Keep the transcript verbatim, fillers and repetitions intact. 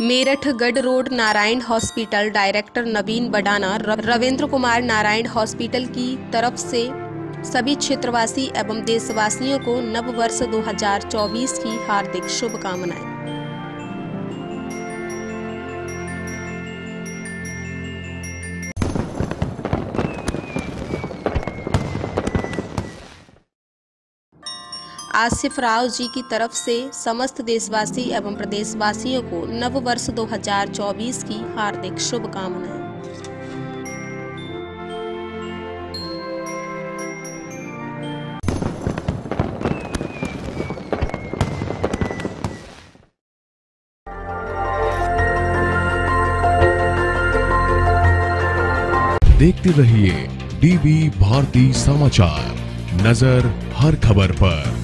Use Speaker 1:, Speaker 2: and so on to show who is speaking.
Speaker 1: Meerut Garh road Narayana hospital director Naveen Badana Ravindra Kumar Narayana hospital की तरफ से सभी क्षेत्रवासी एवं देशवासियों को नव वर्ष दो हज़ार चौबीस की हार्दिक शुभकामनाएं। आसिफ राव जी की तरफ से समस्त देशवासी एवं प्रदेशवासियों को नव वर्ष दो हज़ार चौबीस की हार्दिक शुभकामनाएं।
Speaker 2: देखते रहिए डीबी भारती समाचार, नजर हर खबर पर।